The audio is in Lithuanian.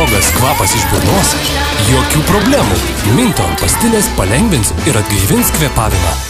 blogas kvapas iš burnos? Jokių problemų. Mynthon pastilės palengvins ir atgaivins kvėpavimą.